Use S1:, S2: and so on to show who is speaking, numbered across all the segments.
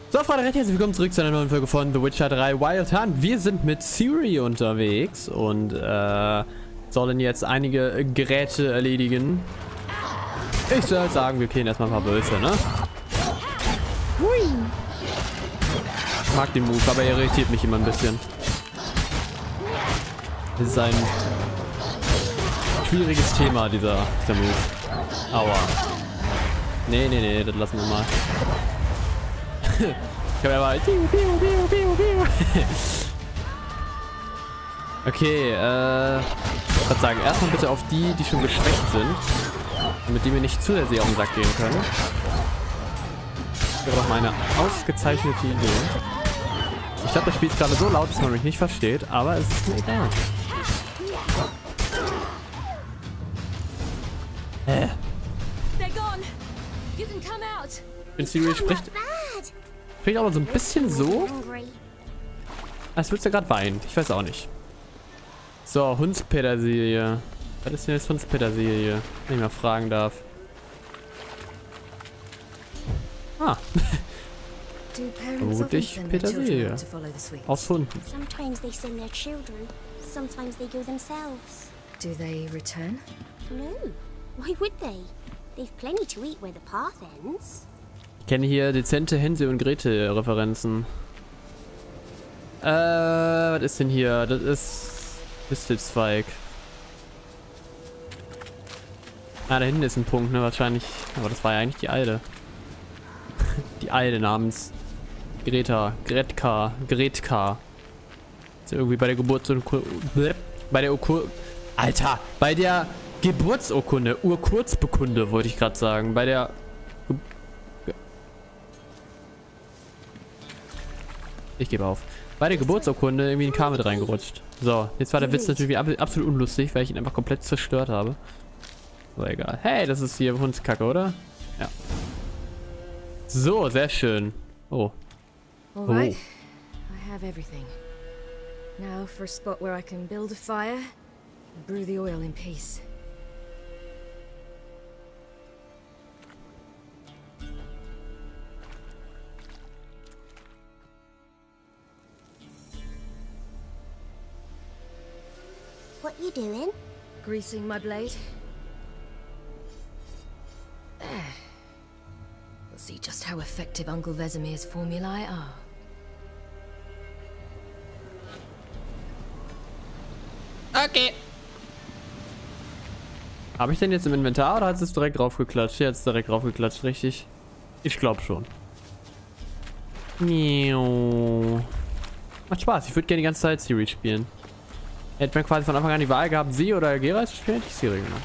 S1: So, Freunde, recht herzlich willkommen zurück zu einer neuen Folge von The Witcher 3 Wild Hunt. Wir sind mit Ciri unterwegs und sollen jetzt einige Geräte erledigen. Ich soll sagen, wir killen erstmal ein paar Wölfe, ne? Hui. Ich mag den Move, aber er irritiert mich immer ein bisschen. Das ist ein schwieriges Thema, dieser Move. Aua. Nee, das lassen wir mal. Ich habe aber... Okay, ich würde sagen, erstmal bitte auf die schon geschwächt sind. Damit die mir nicht zu sehr auf den Sack gehen können. Das wäre doch meine ausgezeichnete Idee. Ich glaube, das Spiel ist gerade so laut, dass man mich nicht versteht, aber es ist mir egal. Wenn Ciri spricht aber so ein bisschen so, als würdest du gerade weinen. Ich weiß auch nicht. So, Hundspetersilie. Was ist denn jetzt Hundspetersilie? Wenn ich mal fragen darf. Ah. Mutig Petersilie. Aus Hunden.
S2: Sometimes they send their children. Sometimes they go themselves.
S3: Do they return?
S2: No. Why would they? They've plenty to eat where the path ends.
S1: Ich kenne hier dezente Hänsel und Gretel Referenzen. Was ist denn hier? Das ist Distelzweig. Ah, da hinten ist ein Punkt, ne? Wahrscheinlich. Aber das war ja eigentlich die Alte. Die Alte namens Gretka. Ist irgendwie bei der Alter! Bei der Geburtsurkunde. Urkurzbekunde, wollte ich gerade sagen. Bei der... Ich gebe auf. Bei der Geburtsurkunde irgendwie ein K mit reingerutscht. So, jetzt war der Witz natürlich absolut unlustig, weil ich ihn einfach komplett zerstört habe. Aber egal. Hey, das ist hier Hundskacke, oder? Ja. So, sehr schön. Oh.
S3: Alright. I have everything. Now for a spot where I can build a fire and brew the oil in peace.
S2: What you doing?
S3: Greasing my blade. There. We'll see just how effective Uncle Vesemir's formulae are.
S1: Okay. Habe ich denn jetzt im Inventar oder hat es direkt draufgeklatscht? Jetzt direkt draufgeklatscht, richtig? Ich glaube schon. Macht Spaß. Ich würde gerne die ganze Zeit Ciri spielen. Hätte man quasi von Anfang an die Wahl gehabt, sie oder Geralt zu spielen, hätte ich Ciri genommen.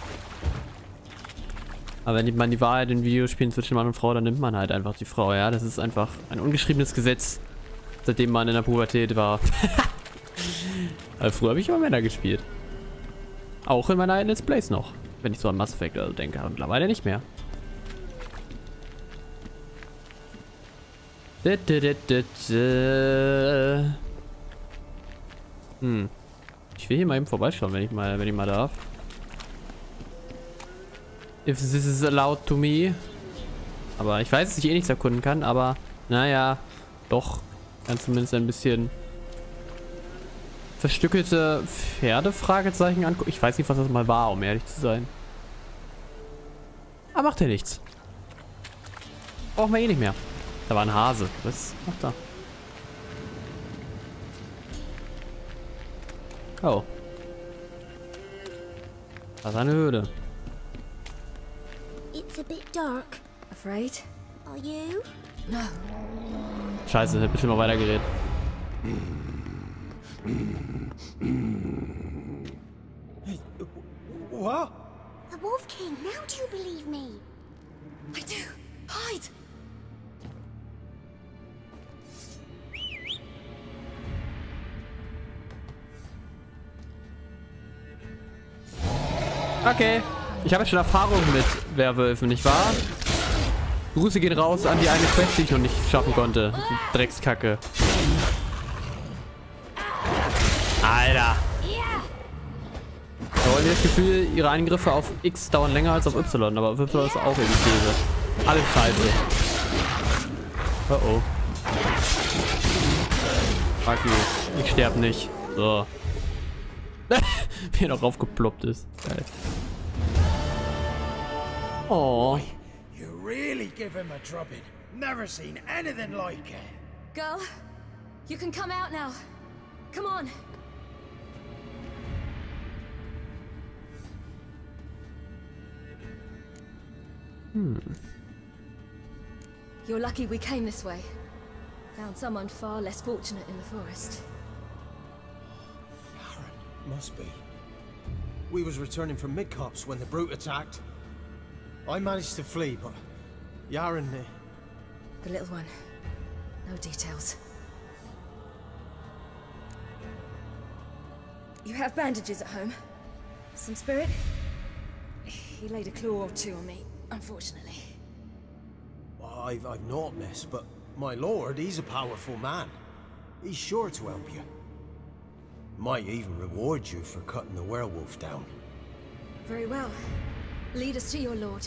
S1: Aber wenn man die Wahl in Videospielen zwischen Mann und Frau, dann nimmt man halt einfach die Frau, ja. Das ist einfach ein ungeschriebenes Gesetz, seitdem man in der Pubertät war. Also früher habe ich immer Männer gespielt. Auch in meinen alten Let's Plays noch. Wenn ich so an Mass Effect denke, aber mittlerweile nicht mehr. Ich will hier mal eben vorbeischauen, wenn ich mal darf. If this is allowed to me. Aber ich weiß, dass ich eh nichts erkunden kann, aber naja, doch. Kann zumindest ein bisschen verstückelte Pferde, Fragezeichen angucken. Ich weiß nicht, was das mal war, um ehrlich zu sein. Aber macht ja nichts. Brauchen wir eh nicht mehr. Da war ein Hase. Was macht er? Oh. Das ist eine Höhle.
S2: It's a bit dark.
S3: Afraid?
S2: Are you?
S3: No.
S1: Scheiße, ich hab bestimmt mal weitergeredet.
S4: What?
S2: The Wolf King. Now do you believe me?
S3: I do. Hide.
S1: Okay. Ich habe schon Erfahrung mit Werwölfen, nicht wahr? Grüße gehen raus an die eine Quest, die ich noch nicht schaffen konnte. Die Dreckskacke. Alter. Ich habe irgendwie das Gefühl, ihre Angriffe auf X dauern länger als auf Y, aber auf Y ist auch irgendwie Käse. Alles scheiße. Oh oh. Fuck you. Ich sterb nicht. So. Wie er noch raufgeploppt ist. Geil. Oh.
S4: You really give him a drubbing. Never seen anything like it.
S3: Girl, you can come out now. Come on. You're lucky we came this way. Found someone far less fortunate in the forest.
S4: Yaren, must be. We was returning from Midcops when the brute attacked. I managed to flee, but Yaren...
S3: The little one. No details. You have bandages at home? Some spirit? He laid a claw or two on me, unfortunately.
S4: I've not, miss, but my lord, he's a powerful man. He's sure to help you. Might even reward you for cutting the werewolf down.
S3: Very well. Lead us to your lord.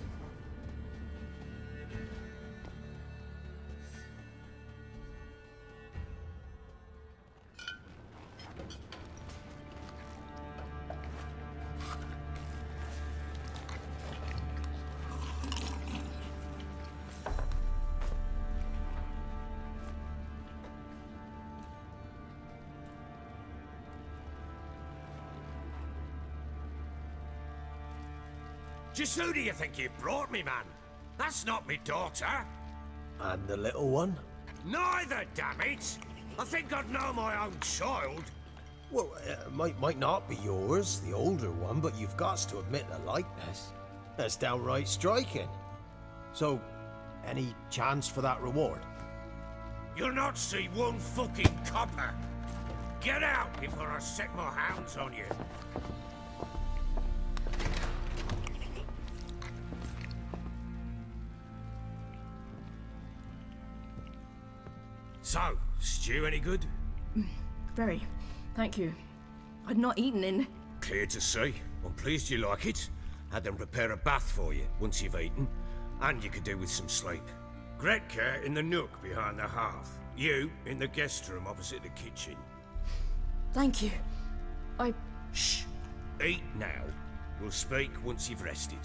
S5: Just who do you think you brought me, man? That's not me daughter.
S4: And the little one?
S5: Neither, damn it! I think I'd know my own child.
S4: Well, might not be yours, the older one, but you've got to admit a likeness. That's downright striking. So, any chance for that reward?
S5: You'll not see one fucking copper. Get out before I set my hounds on you. So, stew any good?
S3: Very. Thank you. I'd not eaten in...
S5: Clear to see. I'm pleased you like it. Had them prepare a bath for you once you've eaten. And you could do with some sleep. Gretka in the nook behind the hearth. You in the guest room opposite the kitchen.
S3: Thank you.
S5: Shh. Eat now. We'll speak once you've rested.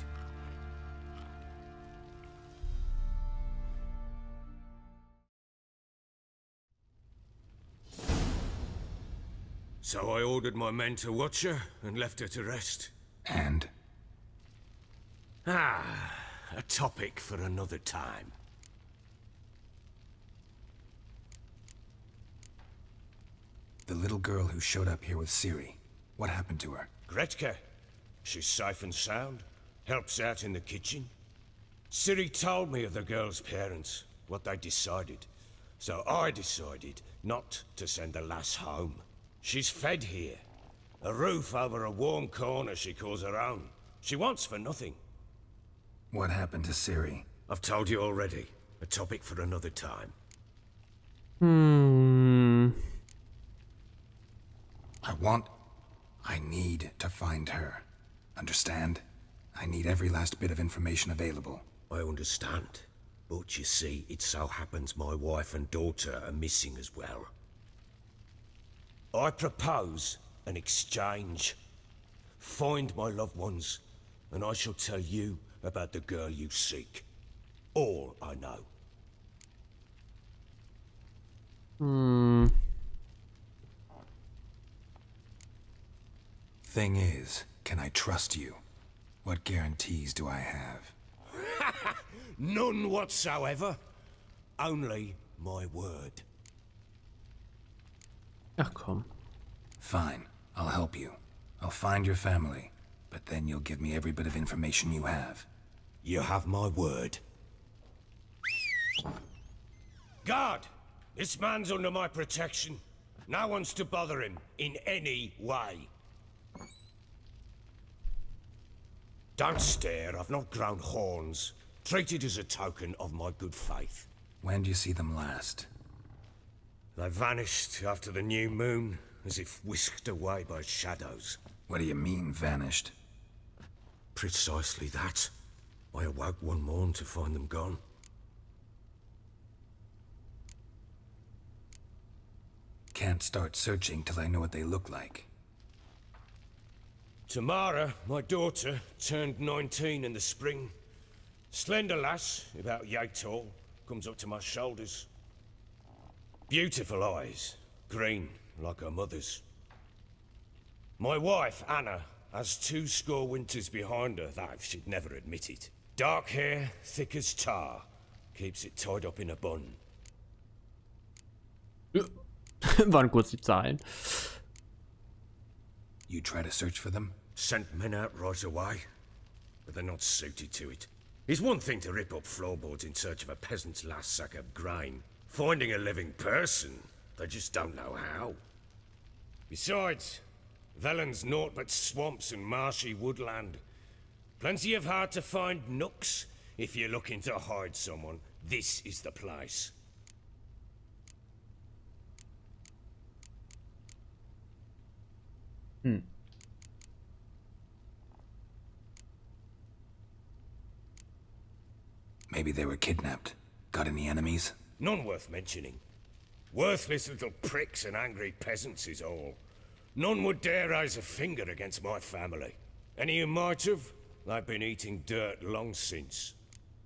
S5: So I ordered my men to watch her and left her to rest.
S6: And?
S5: A topic for another time.
S6: The little girl who showed up here with Ciri. What happened to her?
S5: Gretka. She's safe and sound. Helps out in the kitchen. Ciri told me of the girl's parents, what they decided. So I decided not to send the lass home. She's fed here. A roof over a warm corner she calls her own. She wants for nothing.
S6: What happened to Ciri?
S5: I've told you already. A topic for another time.
S6: I need to find her. Understand? I need every last bit of information available.
S5: I understand. But you see, it so happens my wife and daughter are missing as well. I propose an exchange. Find my loved ones, and I shall tell you about the girl you seek. All I know.
S6: Thing is, can I trust you? What guarantees do I have?
S5: None whatsoever. Only my word.
S1: Ach komm.
S6: Fine, I'll help you. I'll find your family, but then you'll give me every bit of information you have.
S5: You have my word. Guard! This man's under my protection. No one's to bother him in any way. Don't stare, I've not grown horns. Treat it as a token of my good faith.
S6: When do you see them last?
S5: They vanished after the new moon, as if whisked away by shadows.
S6: What do you mean, vanished?
S5: Precisely that. I awoke one morn to find them gone.
S6: Can't start searching till I know what they look like.
S5: Tamara, my daughter, turned 19 in the spring. Slender lass, about yay tall, comes up to my shoulders. Beautiful eyes, green like her mother's. My wife, Anna, has 2 winters behind her that she'd never admit it. Dark hair, thick as tar, keeps it tied up in a bun.
S1: Waren kurz die Zahlen.
S6: You try to search for them?
S5: Sent men out right away, but they're not suited to it. It's one thing to rip up floorboards in search of a peasant's last sack of grain. Finding a living person, they just don't know how. Besides, Velen's naught but swamps and marshy woodland. Plenty of hard to find nooks. If you're looking to hide someone, this is the place.
S6: Maybe they were kidnapped. Got any enemies?
S5: None worth mentioning. Worthless little pricks and angry peasants is all. None would dare raise a finger against my family. Any who might have, they've been eating dirt long since.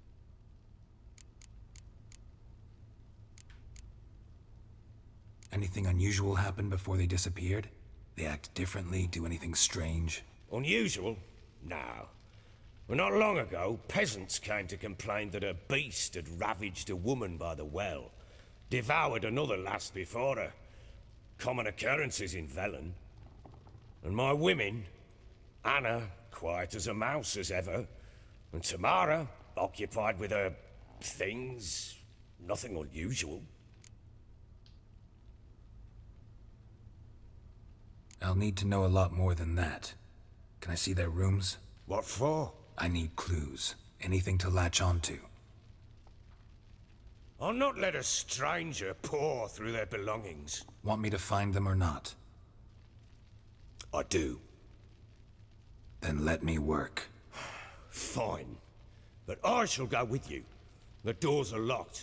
S6: Anything unusual happen before they disappeared? They act differently, do anything strange?
S5: Unusual? No. Well, not long ago, peasants came to complain that a beast had ravaged a woman by the well. Devoured another lass before her. Common occurrences in Velen. And my women, Anna, quiet as a mouse as ever, and Tamara, occupied with her things, nothing unusual.
S6: I'll need to know a lot more than that. Can I see their rooms?
S5: What for?
S6: I need clues. Anything to latch onto.
S5: I'll not let a stranger pore through their belongings.
S6: Want me to find them or not?
S5: I do.
S6: Then let me work.
S5: Fine. But I shall go with you. The doors are locked.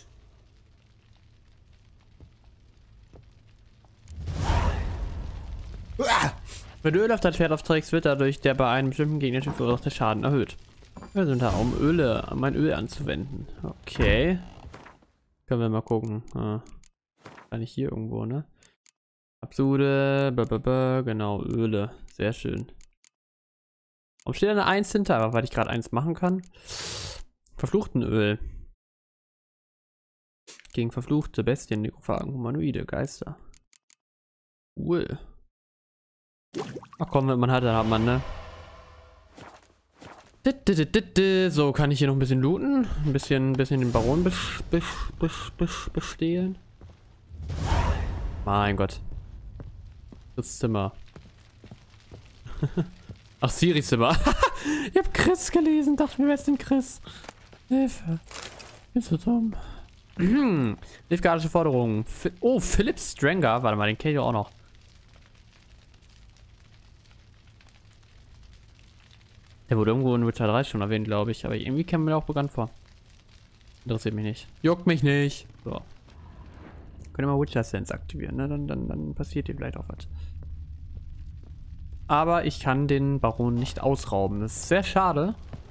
S1: Wenn du Öl auf dein Schwert aufträgst, wird dadurch der bei einem bestimmten Gegnertyp verursachte Schaden erhöht. Wir sind da, um mein Öl anzuwenden. Okay. Können wir mal gucken. Gar nicht hier irgendwo, ne? Absude, genau, Öle. Sehr schön. Warum steht da eine 1 hinter? Aber weil ich gerade 1 machen kann. Verfluchtenöl. Gegen verfluchte Bestien, Nekrophagen, Humanoide, Geister. Cool. Ach komm, wenn man hat, dann hat man, ne? So, kann ich hier noch ein bisschen looten? Ein bisschen den Baron bestehlen? Mein Gott. Das Zimmer. Ach, Siris Zimmer. Ich hab Chris gelesen. Dachte mir, wer ist denn Chris? Hilfe. Bin so dumm. Livgardische Forderungen. Oh, Philip Stranger. Warte mal, den kenne ich auch noch. Der wurde irgendwo in Witcher 3 schon erwähnt, glaube ich. Aber irgendwie käme mir auch bekannt vor. Interessiert mich nicht. Juckt mich nicht. So. Können wir mal Witcher Sense aktivieren, ne? Dann passiert hier vielleicht auch was. Aber ich kann den Baron nicht ausrauben. Das ist sehr schade.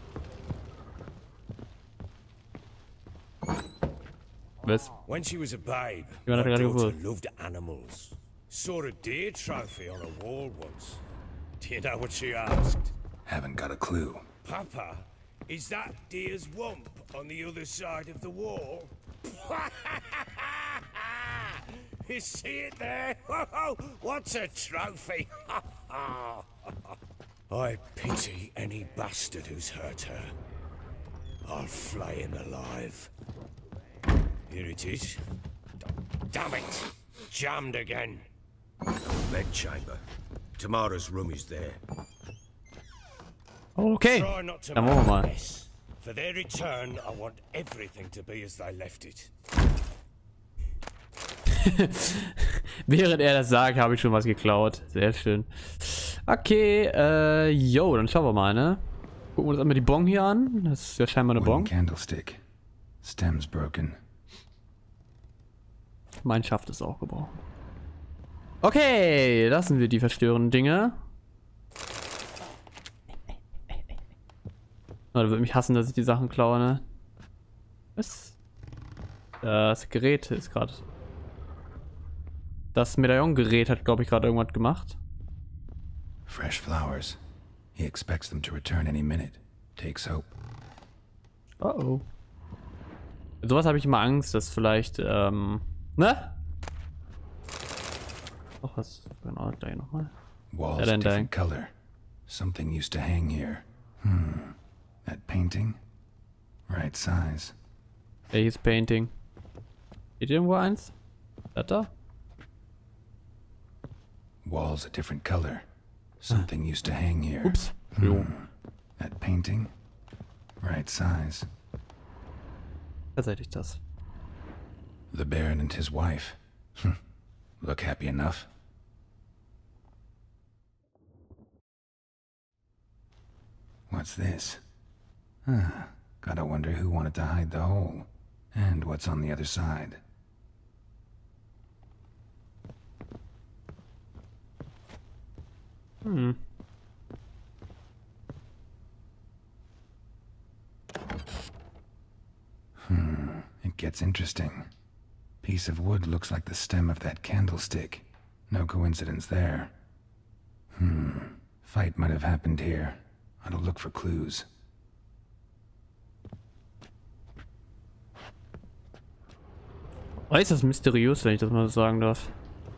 S1: Was?
S5: When she was a babe,
S1: Ja,
S5: my
S1: gerade
S5: daughter
S1: gewusst.
S5: loved animals. Saw a deer trophy on a wall once. Do you know what she asked?
S6: Haven't got a clue.
S5: Papa, is that deer's wump on the other side of the wall? You see it there? What's a trophy? I pity any bastard who's hurt her. I'll flay him alive. Here it is. Damn it! Jammed again. Bed chamber. Tamara's room is there.
S1: Okay.
S5: Try not to
S1: Dann wollen wir
S5: make a
S1: mal.
S5: mess. For their return, I want everything to be as they left it.
S1: Während er das sagt, habe ich schon was geklaut. Sehr schön. Okay, yo, dann schauen wir mal, ne? Gucken wir uns einmal die Bong hier an. Das ist ja scheinbar eine
S6: Wooden
S1: Bong.
S6: candlestick. Stem's broken.
S1: Mein schafft es auch gebrauchen. Okay, lassen wir die verstörenden Dinge. Oh, der wird mich hassen, dass ich die Sachen klaue, ne? Was? Das Gerät ist gerade... Das Medaillongerät hat, glaube ich, gerade irgendwas gemacht.
S6: Fresh flowers. He expects them to return any minute. Takes hope.
S1: Oh. Sowas habe ich immer Angst, dass vielleicht, ne? Ach, was? Genau, gleich nochmal.
S6: Walls different color. Something used to hang here. That painting? Right size.
S1: Welches Painting? Steht hier irgendwo eins? Das da?
S6: Walls a different color. Something used to hang here.
S1: Ups. Jo.
S6: That painting? Right size.
S1: Tatsächlich das.
S6: The Baron and his wife. Look happy enough. What's this? Gotta wonder who wanted to hide the hole. And what's on the other side. It gets interesting. Piece of wood looks like the stem of that candlestick. No coincidence there. Fight might have happened here. I'll look for clues.
S1: Äußerst mysteriös, wenn ich das mal so sagen darf.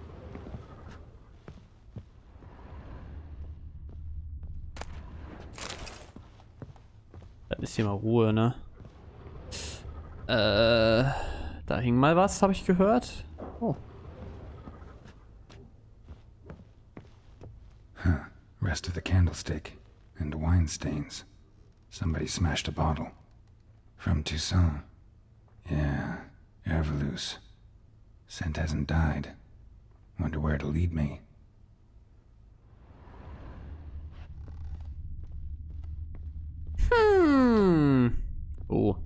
S1: Da ist hier mal Ruhe, ne? Da hing mal was, habe ich gehört. Oh.
S6: Rest of the candlestick and wine stains. Somebody smashed a bottle. From Toussaint. Yeah, Ervelus. Scent hasn't died. Wonder where it'll lead me.
S1: Oh.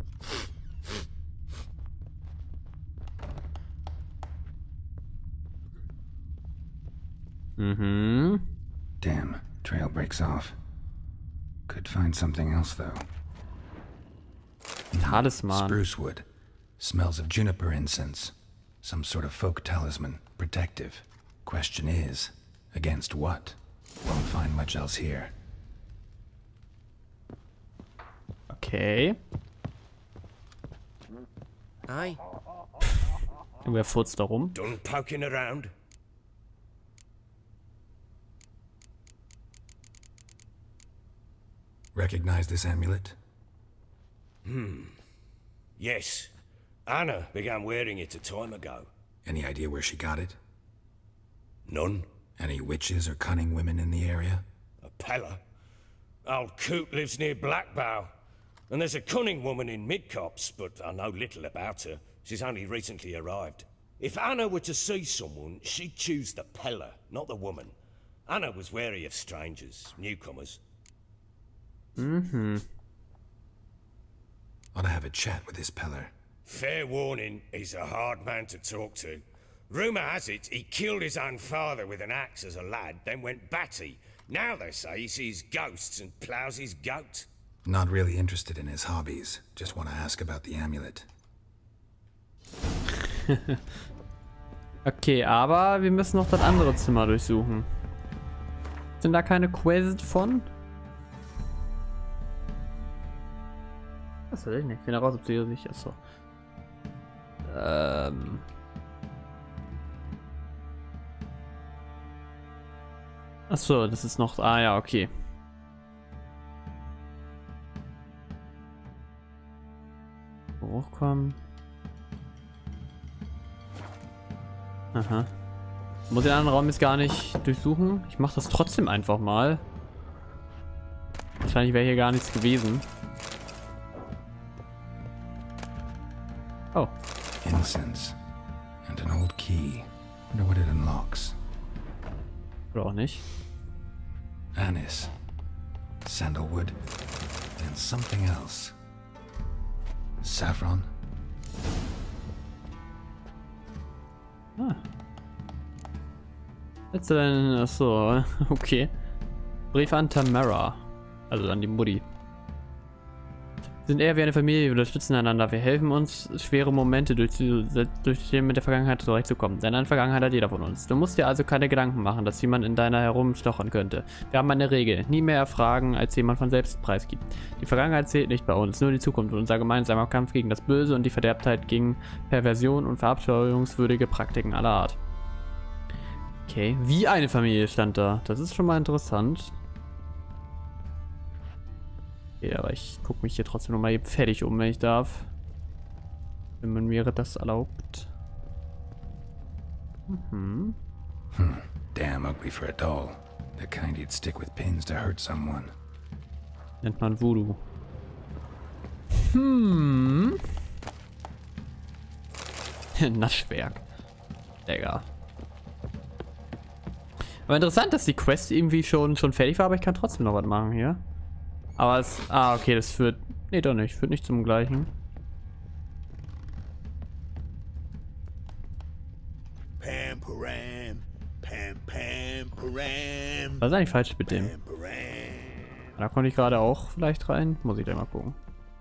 S6: Damn, trail breaks off. Could find something else though.
S1: Talisman.
S6: Spruce wood. Smells of juniper incense. Some sort of folk talisman. Protective. Question is, against what? Won't find much else here.
S1: Okay.
S4: Aye.
S1: Irgendwer furzt da rum.
S5: Done poking around?
S6: Recognize this amulet?
S5: Yes. Anna began wearing it a time ago.
S6: Any idea where she got it?
S5: None.
S6: Any witches or cunning women in the area?
S5: A Pella. Old Coot lives near Blackbow. And there's a cunning woman in Midcopse, but I know little about her. She's only recently arrived. If Anna were to see someone, she'd choose the Pella, not the woman. Anna was wary of strangers, newcomers.
S6: Ought to have a chat with this Peller.
S5: Fair warning, he's a hard man to talk to. Rumour has it he killed his own father with an axe as a lad, then went batty. Now they say he sees ghosts and ploughs his goat.
S6: Not really interested in his hobbies. Just want to ask about the amulet.
S1: Okay, aber wir müssen noch das andere Zimmer durchsuchen. Sind da keine Quest von? Was will ich nicht? Ich finde raus, ob sie hier nicht ist. So. Achso, das ist noch. Ah ja, okay. Hochkommen. Aha. Muss den anderen Raum jetzt gar nicht durchsuchen. Ich mache das trotzdem einfach mal. Wahrscheinlich wäre hier gar nichts gewesen. Oh.
S6: Incense. And an old key. Wonder what it unlocks.
S1: Oder auch nicht.
S6: Anise. Sandalwood. And something else. Saffron.
S1: Jetzt denn, achso, okay. Brief an Tamara. Also an die Mutti. Wir sind eher wie eine Familie, wir unterstützen einander. Wir helfen uns, schwere Momente durch die mit der Vergangenheit zurechtzukommen. Denn eine Vergangenheit hat jeder von uns. Du musst dir also keine Gedanken machen, dass jemand in deiner herumstochern könnte. Wir haben eine Regel. Nie mehr erfragen, als jemand von selbst preisgibt. Die Vergangenheit zählt nicht bei uns, nur die Zukunft und unser gemeinsamer Kampf gegen das Böse und die Verderbtheit gegen Perversion und verabscheuungswürdige Praktiken aller Art. Okay, wie eine Familie stand da. Das ist schon mal interessant. Ja, aber ich gucke mich hier trotzdem nochmal eben fertig um, wenn ich darf. Wenn man mir das erlaubt.
S6: Damn ugly for a doll. The kind you'd stick with pins to hurt someone.
S1: Nennt man Voodoo. Naschwerk. Digga. Aber interessant, dass die Quest irgendwie schon fertig war, aber ich kann trotzdem noch was machen hier. Aber es... Ah, okay, das führt... Nee, doch nicht. Führt nicht zum gleichen. Was ist eigentlich falsch mit dem? Da konnte ich gerade auch vielleicht rein. Muss ich da mal gucken.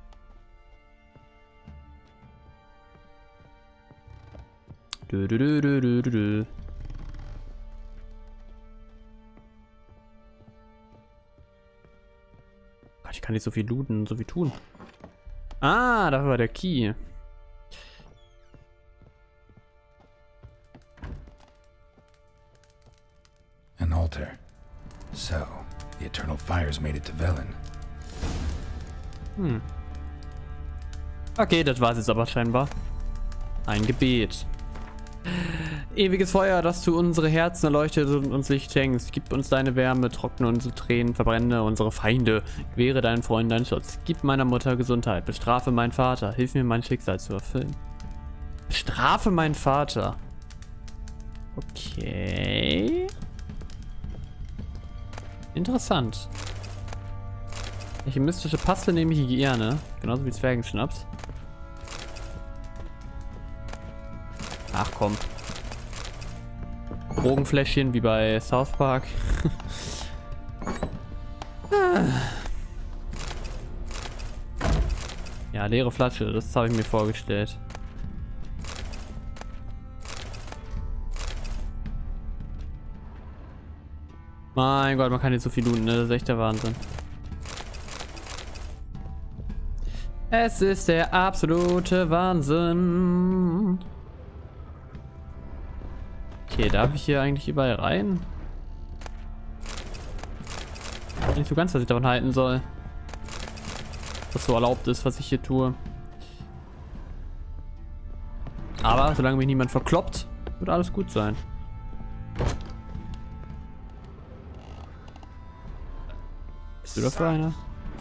S1: Ich kann nicht so viel looten, so viel tun. Ah, da war der Key.
S6: An altar. So, the eternal fires made it to Velen.
S1: Okay, das war es jetzt aber scheinbar. Ein Gebet. Ewiges Feuer, das du unsere Herzen erleuchtet und uns Licht schenkst. Gib uns deine Wärme, trockne unsere Tränen, verbrenne unsere Feinde. Gewähre deinen Freunden deinen Schutz. Gib meiner Mutter Gesundheit. Bestrafe meinen Vater. Hilf mir, mein Schicksal zu erfüllen. Bestrafe meinen Vater. Okay. Interessant. Welche mystische Paste nehme ich gerne. Genauso wie Zwergenschnaps. Ach komm. Drogenfläschchen wie bei South Park. Ja, leere Flasche, das habe ich mir vorgestellt. Mein Gott, man kann jetzt so viel looten, ne? Das ist echt der Wahnsinn. Es ist der absolute Wahnsinn. Okay, darf ich hier eigentlich überall rein? Ich weiß nicht so ganz, was ich davon halten soll. Was so erlaubt ist, was ich hier tue. Aber solange mich niemand verkloppt, wird alles gut sein. Bist du dafür einer?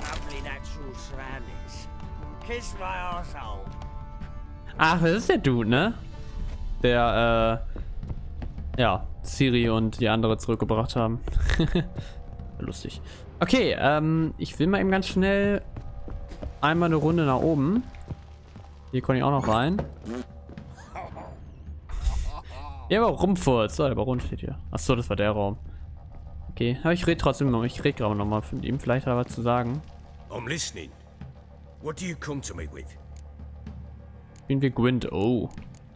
S1: Ach, das ist der Dude, ne? Der, ja, Ciri und die andere zurückgebracht haben. Lustig. Okay, ich will mal eben ganz schnell einmal eine Runde nach oben. Hier konnte ich auch noch rein. Ja, aber Rumfurz. So, der Baron steht hier. Achso, das war der Raum. Okay, aber ich rede trotzdem noch. Ich rede gerade noch mal von ihm. Vielleicht hat er was zu sagen.
S5: I'm listening. What do you come to me with?
S1: Spielen wir Gwent. Oh.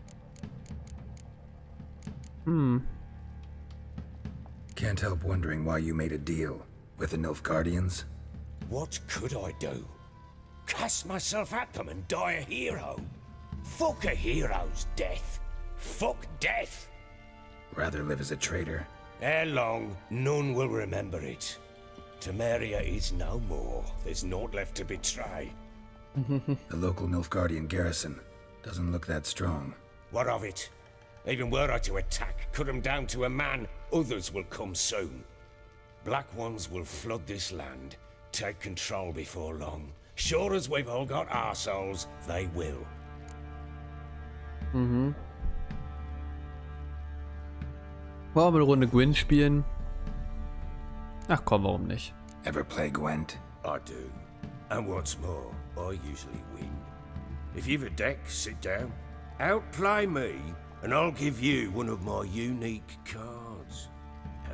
S6: Can't help wondering why you made a deal with the Nilfgaardians.
S5: What could I do? Cast myself at them and die a hero? Fuck a hero's death. Fuck death.
S6: Rather live as a traitor.
S5: Ere long, none will remember it. Temeria is no more. There's naught left to betray.
S6: The local Nilfgaardian garrison doesn't look that strong.
S5: What of it? Even were I to attack, cut them down to a man, others will come soon. Black ones will flood this land, take control before long. Sure as we've all got our souls, they will.
S1: Wollen wir eine Runde Gwent spielen? Ach komm, warum nicht?
S6: Ever play Gwent?
S5: I do. And what's more, I usually win. If you've a deck, sit down. Outplay me, and I'll give you one of my unique cards.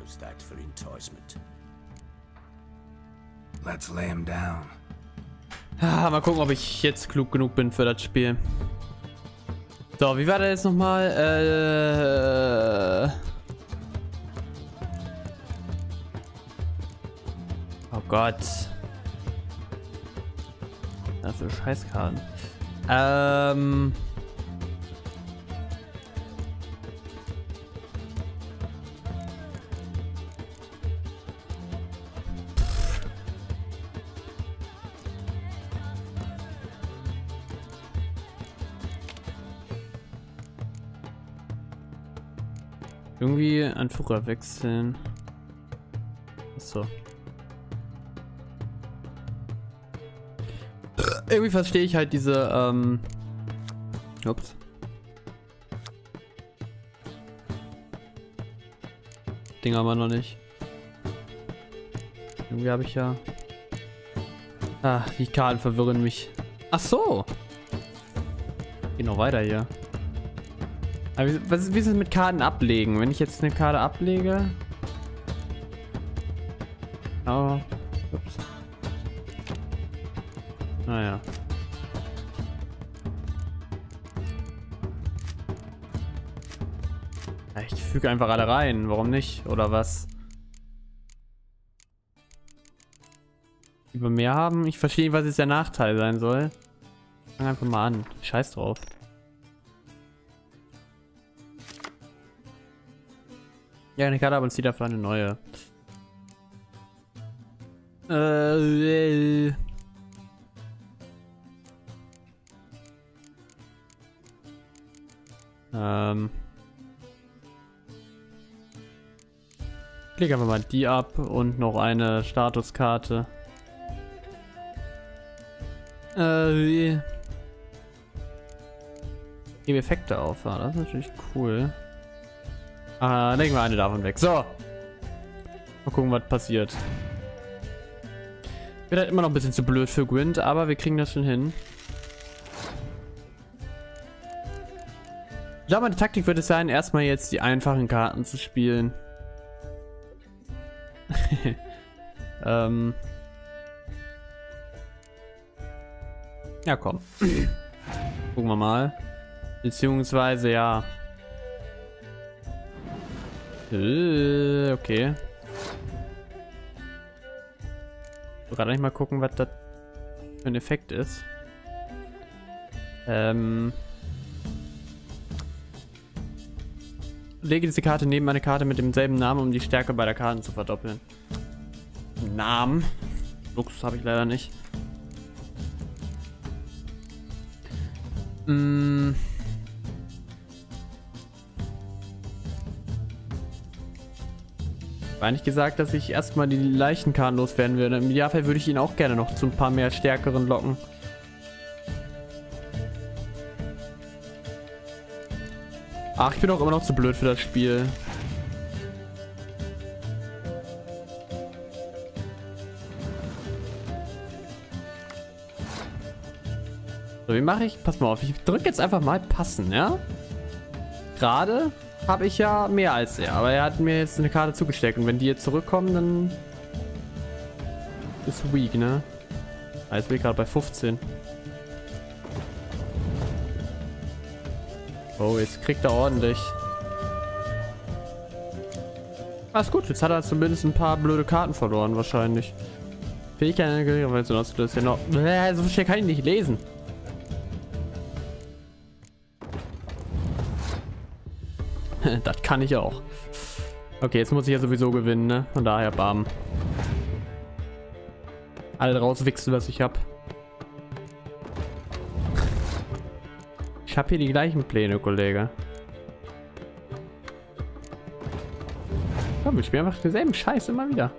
S5: How's that for enticement?
S6: Let's lay him down.
S1: Ah, mal gucken, ob ich jetzt klug genug bin für das Spiel. So, wie war das jetzt nochmal? Oh Gott. Was für Scheißkarten. Irgendwie Anführer wechseln. Achso. Irgendwie verstehe ich halt diese, ups. Ding haben wir noch nicht. Irgendwie habe ich ja... Ah, die Karten verwirren mich. Ach so. Geht noch weiter hier. Aber wie ist es mit Karten ablegen? Wenn ich jetzt eine Karte ablege... Oh. Ups. Naja. Ich füge einfach alle rein. Warum nicht? Oder was? Über mehr haben? Ich verstehe, was jetzt der Nachteil sein soll. Fang einfach mal an. Scheiß drauf. Ja, eine Karte, aber uns zieht dafür eine neue. Ich lege einfach mal die ab und noch eine Statuskarte. Gebe Effekte auf, ja, das ist natürlich cool. Legen wir eine davon weg. So. Mal gucken, was passiert. Wird halt immer noch ein bisschen zu blöd für Gwent, aber wir kriegen das schon hin. Ich glaube, meine Taktik wird es sein, erstmal jetzt die einfachen Karten zu spielen. Ja, komm. Gucken wir mal. Beziehungsweise, ja. Okay. Ich will gerade nicht mal gucken, was das für ein Effekt ist. Lege diese Karte neben eine Karte mit demselben Namen, um die Stärke beider Karten zu verdoppeln. Namen? Luxus habe ich leider nicht. War eigentlich gesagt, dass ich erstmal die leichten Karten loswerden würde. Im Idealfall würde ich ihn auch gerne noch zu ein paar mehr stärkeren locken. Ach, ich bin auch immer noch zu blöd für das Spiel. So, wie mache ich? Pass mal auf, ich drücke jetzt einfach mal passen, ja? Gerade habe ich ja mehr als er, aber er hat mir jetzt eine Karte zugesteckt und wenn die jetzt zurückkommen, dann ist weak, ne? Ah, jetzt bin ich gerade bei 15. Oh, jetzt kriegt er ordentlich. Alles gut, jetzt hat er zumindest ein paar blöde Karten verloren, wahrscheinlich. Fähigkeit, weil so das ist ja noch. So schnell kann ich nicht lesen. Das kann ich auch. Okay, jetzt muss ich ja sowieso gewinnen, ne? Von daher, bam. Alle rauswichsen, was ich hab. Ich hab hier die gleichen Pläne, Kollege. Komm, wir spielen einfach denselben Scheiß immer wieder.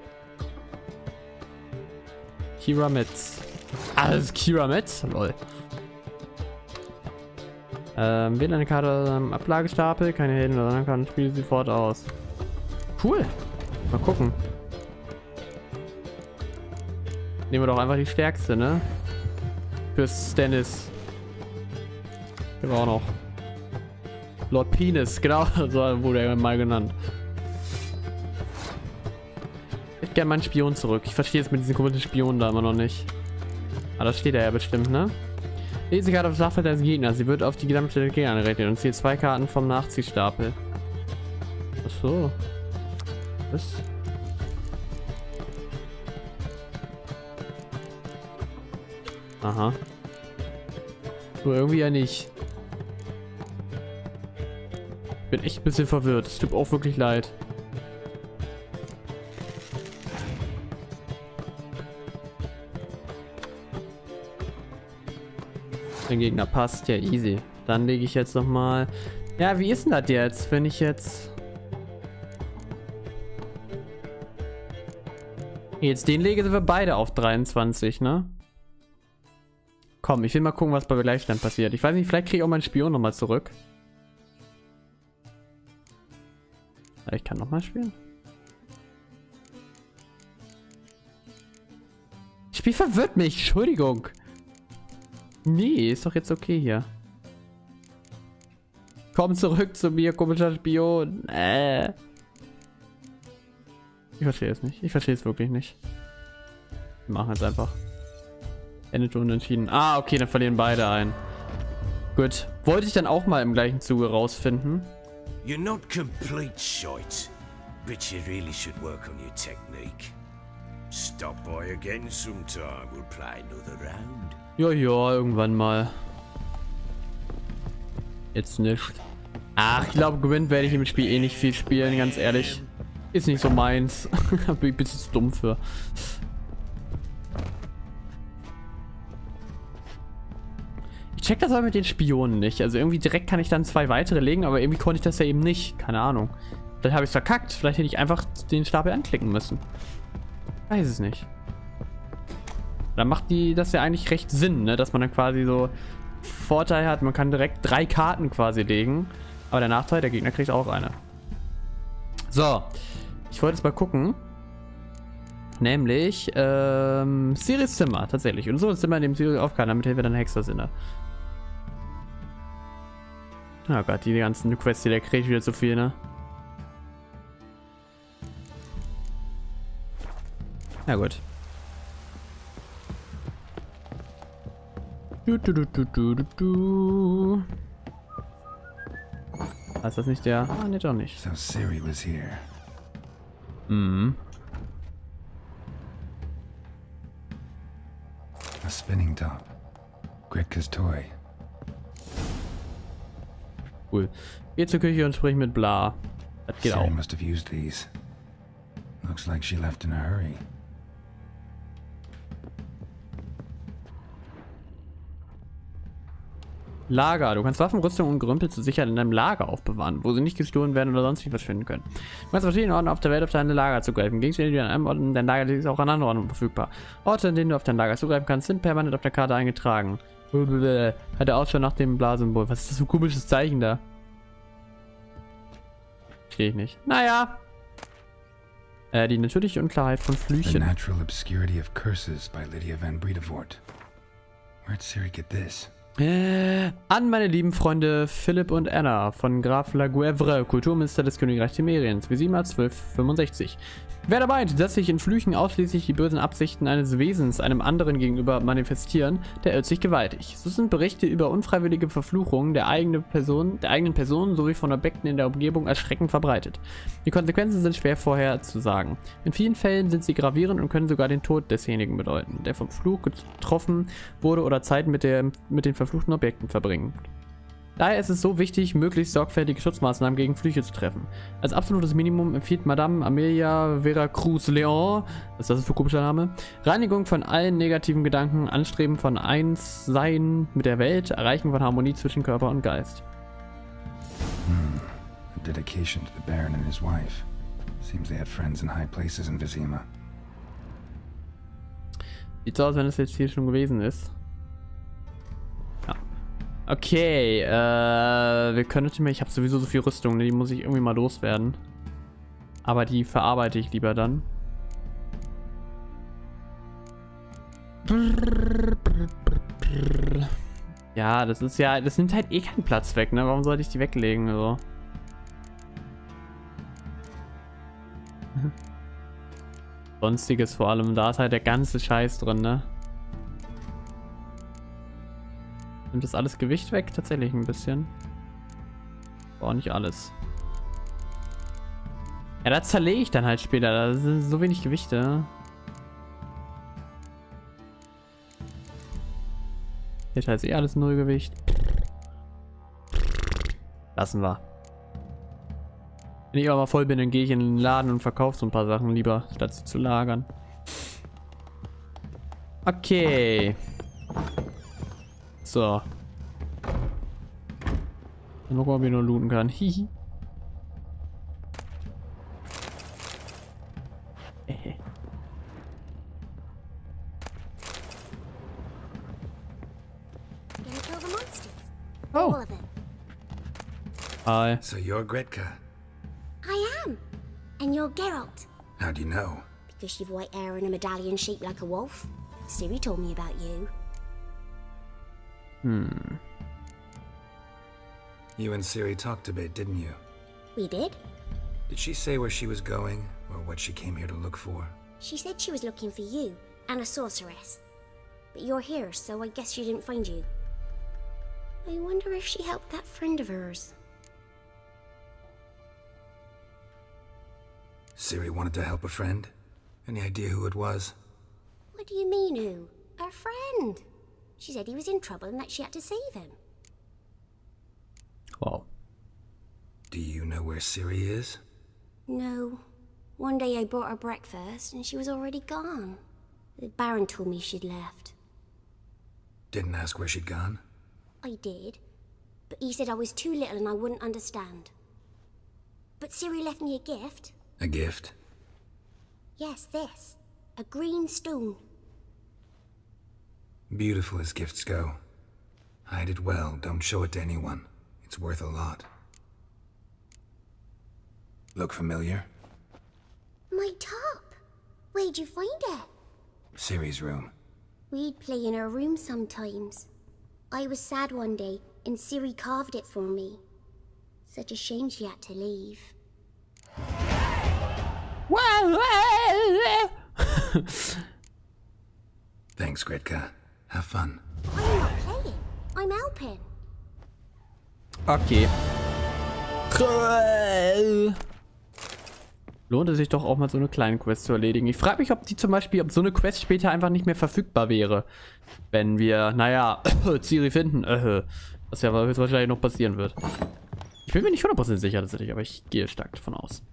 S1: Kira Metz. Ah, das ist Kira Metz? Lol. Wähle eine Karte am Ablagestapel, keine Helden oder anderen Karten, spiele sie sofort aus. Cool. Mal gucken. Nehmen wir doch einfach die stärkste, ne? Für Stannis. Hier war auch noch Lord Penis, genau, so wurde er mal genannt. hätte gerne meinen Spion zurück. Ich verstehe es mit diesen komischen Spionen da immer noch nicht. Aber das steht ja bestimmt, ne? Lese Karte auf das Schlachtfeld des Gegners. Sie wird auf die gesamte Gegner angerechnet und zieht 2 Karten vom Nachziehstapel. Achso. Was? Aha. So, irgendwie ja nicht. Ich bin echt ein bisschen verwirrt. Es tut auch wirklich leid. Der Gegner passt ja easy. Dann lege ich jetzt nochmal... Ja, wie ist denn das jetzt, wenn ich jetzt... Jetzt den lege, sind wir beide auf 23, ne? Komm, ich will mal gucken, was bei Gleichstand passiert. Ich weiß nicht, vielleicht kriege ich auch meinen Spion nochmal zurück. Ich kann nochmal spielen. Das Spiel verwirrt mich, Entschuldigung. Nee, ist doch jetzt okay hier. Komm zurück zu mir, komischer Spion. Ich verstehe es nicht. Ich verstehe es wirklich nicht. Wir machen jetzt einfach. Endet unentschieden. Ah, okay, dann verlieren beide ein. Gut. Wollte ich dann auch mal im gleichen Zuge rausfinden.
S5: You're not complete shite, but you really should work on your technique. Stop by again sometime, we'll play another round.
S1: Ja, irgendwann mal. Jetzt nicht. Ach, ich glaube, Gwent werde ich im Spiel eh nicht viel spielen, ganz ehrlich. Ist nicht so meins. Da bin ich ein bisschen zu dumm für. Ich check das aber mit den Spionen nicht. Also irgendwie direkt kann ich dann 2 weitere legen, aber irgendwie konnte ich das ja eben nicht. Keine Ahnung. Vielleicht habe ich es verkackt. Vielleicht hätte ich einfach den Stapel anklicken müssen. Weiß es nicht. Dann macht das ja eigentlich recht Sinn, ne? Dass man dann quasi so Vorteil hat. Man kann direkt 3 Karten quasi legen. Aber der Nachteil, der Gegner kriegt auch eine. So. Ich wollte jetzt mal gucken. Nämlich, Ciris Zimmer, tatsächlich. Und so ein Zimmer, in dem Ciri aufkam, damit wir dann Hexer sind. Oh Gott, die ganzen Quests, der kriegt wieder zu viel, ne? Ja gut. Ist das nicht der? Ah, ne, doch nicht.
S6: So Ciri was here.
S1: Mhm.
S6: A spinning top. Gretka's toy.
S1: Cool. Geh zur Küche und sprich mit Bla. Das geht
S6: Ciri
S1: auch.
S6: must have used these. Looks like she left in a hurry.
S1: Lager. Du kannst Waffen, Rüstung und Gerümpel zur Sicherheit in deinem Lager aufbewahren, wo sie nicht gestohlen werden oder sonst wie verschwinden können. Du kannst verschiedene Orten auf der Welt auf deine Lager zugreifen. Gegenstände, die an einem Ort in dein Lager liegen, ist auch an anderen Orten verfügbar. Orte, in denen du auf dein Lager zugreifen kannst, sind permanent auf der Karte eingetragen. Hat der Ausschau nach dem Bla-Symbol. Was ist das für ein komisches Zeichen da? Verstehe ich nicht. Naja. Die natürliche Unklarheit von
S6: The
S1: Flüchen.
S6: Natural Obscurity of Curses by Lydia Van Bredevoort. Where'd Ciri get this?
S1: An meine lieben Freunde Philipp und Anna von Graf Laguevre, Kulturminister des Königreichs Temeriens, Visima 1265. Wer da meint, dass sich in Flüchen ausschließlich die bösen Absichten eines Wesens einem anderen gegenüber manifestieren, der irrt sich gewaltig. So sind Berichte über unfreiwillige Verfluchungen der eigenen Person sowie von Objekten in der Umgebung erschreckend verbreitet. Die Konsequenzen sind schwer vorherzusagen. In vielen Fällen sind sie gravierend und können sogar den Tod desjenigen bedeuten, der vom Fluch getroffen wurde oder Zeit mit den verfluchten Objekten verbringen. Daher ist es so wichtig, möglichst sorgfältige Schutzmaßnahmen gegen Flüche zu treffen. Als absolutes Minimum empfiehlt Madame Amelia Veracruz Leon, was ist das für ein komischer Name, Reinigung von allen negativen Gedanken, Anstreben von Einssein mit der Welt, Erreichen von Harmonie zwischen Körper und Geist.
S6: A dedication to the Baron and his wife. Seems they had friends in high places in Visima.
S1: Sieht so aus, wenn es jetzt hier schon gewesen ist. Okay, wir können natürlich, ich habe sowieso so viel Rüstung, ne? Die muss ich irgendwie mal loswerden. Aber die verarbeite ich lieber dann. Ja, das nimmt halt eh keinen Platz weg, ne? Warum sollte ich die weglegen, so? Sonstiges vor allem. Da ist halt der ganze Scheiß drin, ne? Nimmt das alles Gewicht weg? Tatsächlich ein bisschen. Aber auch nicht alles. Ja, das zerlege ich dann halt später. Da sind so wenig Gewichte. Hier ist halt eh alles Nullgewicht. Lassen wir. Wenn ich aber mal voll bin, dann gehe ich in den Laden und verkaufe so ein paar Sachen lieber, statt sie zu lagern. Okay. So. Dann gucken, ob ich noch looten kann. Hihi.
S2: Gonna kill the monsters.
S1: Oh.
S2: All of them.
S1: Hi.
S6: So you're Gretka.
S2: I am. And you're Geralt.
S6: How do you know?
S2: Because you've white hair and a medallion shaped like a wolf. Ciri told me about you.
S6: You and Ciri talked a bit, didn't you?
S2: We did.
S6: Did she say where she was going, or what she came here to look for?
S2: She said she was looking for you and a sorceress. But you're here, so I guess she didn't find you. I wonder if she helped that friend of hers.
S6: Ciri wanted to help a friend? Any idea who it was?
S2: What do you mean, who? Her friend. She said he was in trouble and that she had to save him.
S1: Wow.
S6: Do you know where Ciri is?
S2: No. One day I brought her breakfast and she was already gone. The Baron told me she'd left.
S6: Didn't ask where she'd gone?
S2: I did, but he said I was too little and I wouldn't understand. But Ciri left me a gift.
S6: A gift?
S2: Yes, this. A green stone.
S6: Beautiful as gifts go. Hide it well, don't show it to anyone. It's worth a lot. Look familiar?
S2: My top. Where'd you find it?
S6: Ciri's room.
S2: We'd play in her room sometimes. I was sad one day, and Ciri carved it for me. Such a shame she had to leave.
S6: Thanks, Gretka. Have fun.
S2: I'm not playing. I'm helping.
S1: Okay. Lohnt es sich doch auch mal so eine kleine Quest zu erledigen. Ich frage mich, ob die zum Beispiel, ob so eine Quest später einfach nicht mehr verfügbar wäre. Wenn wir, naja, Ciri finden. Was ja höchstwahrscheinlich noch passieren wird. Ich bin mir nicht 100% sicher tatsächlich, aber ich gehe stark davon aus.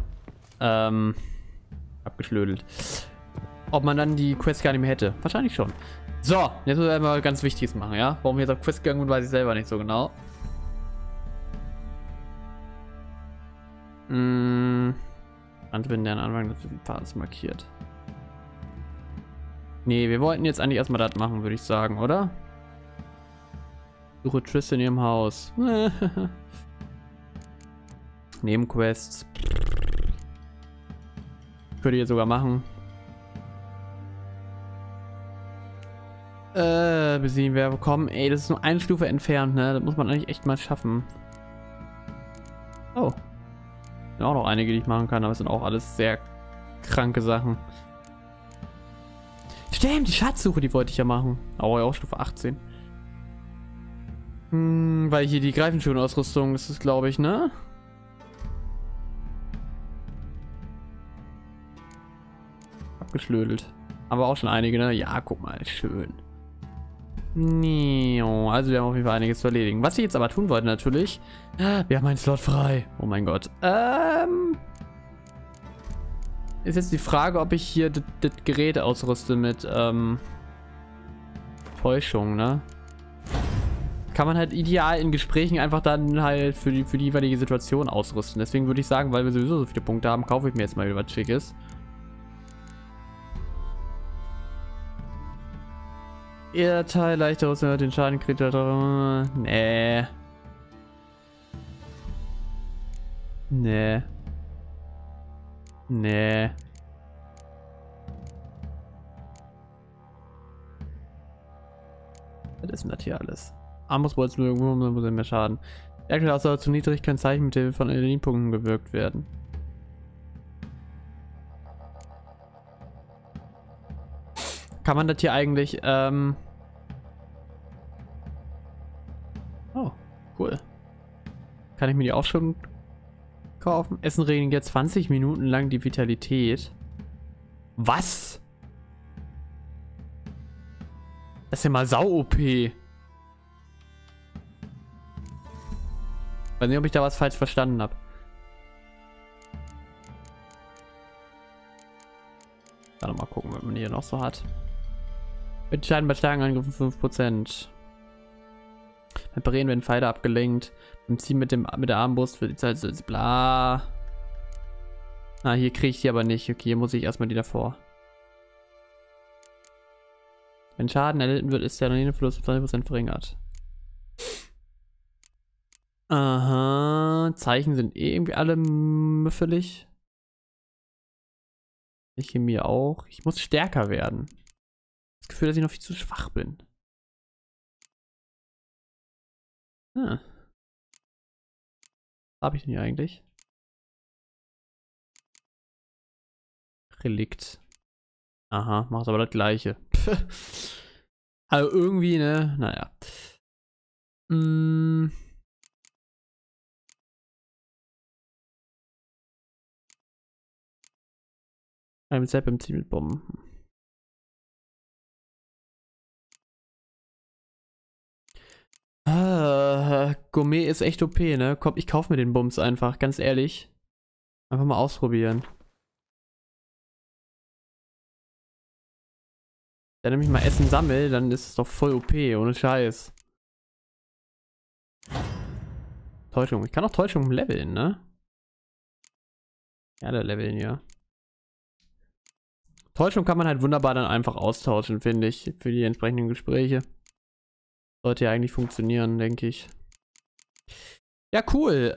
S1: Abgeschlödelt. Ob man dann die Quest gar nicht mehr hätte. Wahrscheinlich schon. So, jetzt müssen wir mal ganz Wichtiges machen, ja? Warum wir jetzt auf Quest gegangen sind, weiß ich selber nicht so genau. Anwenden deren Anfang des Pfades markiert. Nee, wir wollten jetzt eigentlich erstmal das machen, würde ich sagen, oder? Suche Triss in ihrem Haus. Nebenquests. Könnte ich jetzt sogar machen. Besiegen wir bekommen. Ey, das ist nur eine Stufe entfernt, ne? Das muss man eigentlich echt mal schaffen. Oh. Sind auch noch einige, die ich machen kann, aber es sind auch alles sehr kranke Sachen. Stimmt, die Schatzsuche, die wollte ich ja machen. Aber auch Stufe 18. Weil hier die Greifenschuhen-Ausrüstung ist es, glaube ich, ne? Abgeschlödelt. Aber auch schon einige, ne? Ja, guck mal, schön. Also wir haben auf jeden Fall einiges zu erledigen. Was ich jetzt aber tun wollte natürlich, wir haben einen Slot frei. Oh mein Gott. Ist jetzt die Frage, ob ich hier das Gerät ausrüste mit Täuschung, ne? Kann man halt ideal in Gesprächen einfach dann halt für die jeweilige Situation ausrüsten. Deswegen würde ich sagen, weil wir sowieso so viele Punkte haben, kaufe ich mir jetzt mal wieder was Schickes. Ihr Teil leichter aus den Schaden kriegt. Nee. Nee. Nee. Was ist denn das hier alles? Armbrustbolzen nur irgendwo mehr Schaden. Stärke außer zu niedrig können Zeichen mit Hilfe von Energiepunkten gewirkt werden. Kann man das hier eigentlich, Oh, cool. Kann ich mir die auch schon kaufen? Essen regeln jetzt 20 Minuten lang die Vitalität. Was? Das ist ja mal Sau-OP. Weiß nicht, ob ich da was falsch verstanden habe. Dann mal gucken, was man hier noch so hat. Mit Schaden bei starken Angriffen 5%. Beim Parieren werden Pfeile abgelenkt. Beim Ziehen mit der Armbrust wird die Zeit so bla. Ah, hier kriege ich die aber nicht. Okay, hier muss ich erstmal die davor. Wenn Schaden erlitten wird, ist der Adrenalinverlust um 20% verringert. Aha. Zeichen sind eh irgendwie alle müffelig. Ich hier mir auch. Ich muss stärker werden. Das Gefühl, dass ich noch viel zu schwach bin. Ah. Was habe ich denn hier eigentlich? Relikt. Aha, macht aber das gleiche. Also irgendwie, ne? Naja. Ein Zap im Ziel mit Bomben. Gourmet ist echt OP, ne? Komm, ich kaufe mir den Bums einfach, ganz ehrlich. Einfach mal ausprobieren. Wenn ich nämlich mal Essen sammle, dann ist es doch voll OP, ohne Scheiß. Täuschung. Ich kann auch Täuschung leveln, ne? Ja, der leveln, ja. Täuschung kann man halt wunderbar dann einfach austauschen, finde ich, für die entsprechenden Gespräche. Sollte ja eigentlich funktionieren, denke ich. Ja, cool.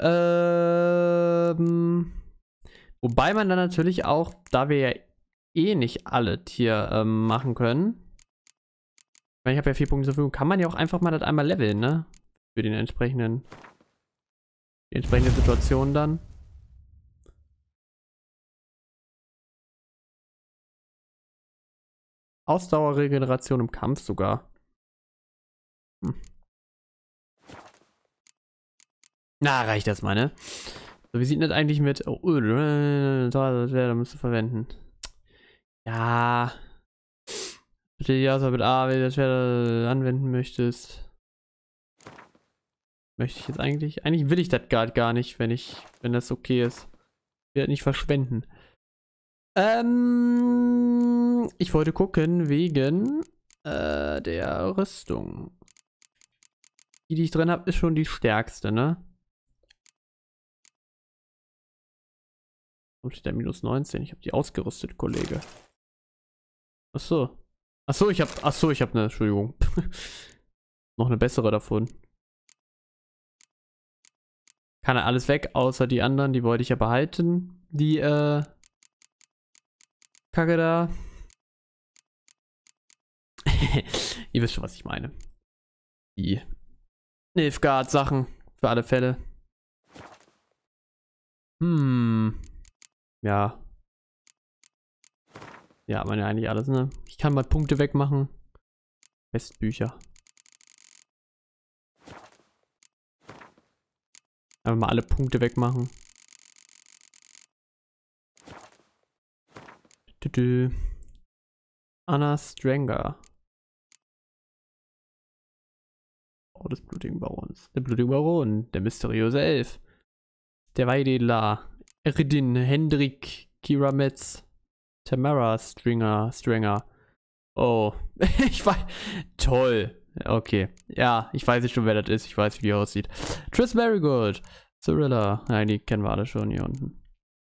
S1: Wobei man dann natürlich auch, da wir ja eh nicht alle Tier machen können, weil ich habe ja 4 Punkte zur Verfügung, kann man ja auch einfach mal das einmal leveln, ne? Für die entsprechende Situation dann. Ausdauerregeneration im Kampf sogar. Na, reicht das mal, ne? So, wie sieht das eigentlich mit... Oh, da musst du verwenden. Ja. Bitte die Auswahl mit A, wenn du das Schwert anwenden möchtest. Möchte ich jetzt eigentlich... Eigentlich will ich das gar nicht, wenn das okay ist. Ich will das nicht verschwenden. Ich wollte gucken wegen der Rüstung. Die ich drin habe, ist schon die stärkste, ne? Wo steht der minus 19? Ich habe die ausgerüstet, Kollege. Achso. Achso, ich habe eine, Entschuldigung. Noch eine bessere davon. Kann er alles weg, außer die anderen, die wollte ich ja behalten. Die, Kacke da. Ihr wisst schon, was ich meine. Die Nilfgaard-Sachen. Für alle Fälle. Ja. Ja, man ja eigentlich alles, ne? Ich kann mal Punkte wegmachen. Bestbücher. Einfach mal alle Punkte wegmachen. Anna Stranger. Oh, des blutigen Barons. Der blutige Baron. Der mysteriöse Elf. Der Weidela. Eridin. Hendrik. Kira Metz. Tamara Stringer. Oh. Ich weiß. Toll. Okay. Ja, ich weiß jetzt schon, wer das ist. Ich weiß, wie die aussieht. Triss Marigold. Cyrilla. Nein, die kennen wir alle schon hier unten.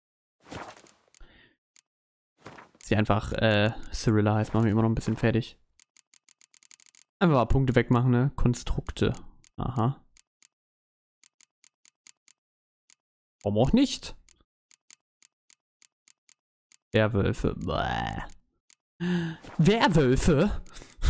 S1: Sie einfach, Cyrilla heißt, machen wir immer noch ein bisschen fertig. Einfach mal Punkte wegmachen, ne? Konstrukte. Aha. Warum auch nicht? Werwölfe. Bäh. Werwölfe?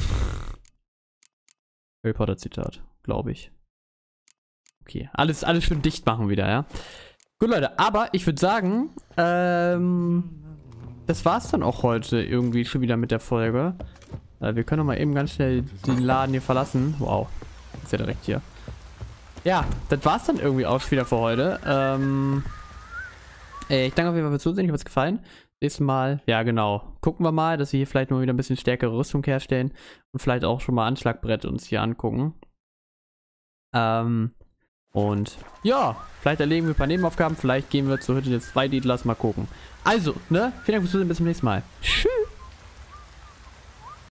S1: Harry Potter Zitat, glaube ich. Okay, alles schön dicht machen wieder, ja? Gut, Leute, aber ich würde sagen, das war's dann auch heute irgendwie schon wieder mit der Folge. Wir können doch mal eben ganz schnell den Laden hier verlassen. Wow. Ist ja direkt hier. Ja, das war's dann irgendwie auch wieder für heute. Ich danke auf jeden Fall fürs Zusehen. Ich hoffe, es gefallen. Nächstes Mal, ja genau. Gucken wir mal, dass wir hier vielleicht mal wieder ein bisschen stärkere Rüstung herstellen. Und vielleicht auch schon mal Anschlagbrett uns hier angucken. Und ja, vielleicht erleben wir ein paar Nebenaufgaben. Vielleicht gehen wir zur Hütte des Zweidietlers. Mal gucken. Also, ne? Vielen Dank fürs Zusehen. Bis zum nächsten Mal. Tschüss.